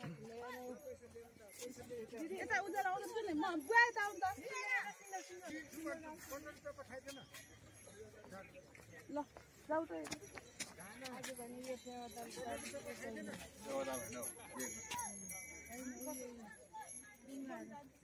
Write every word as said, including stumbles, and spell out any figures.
यता उज्यालो आउँदैछ नि म बुवा यता आउँ त ल जाऊ त आज भने यो सेवा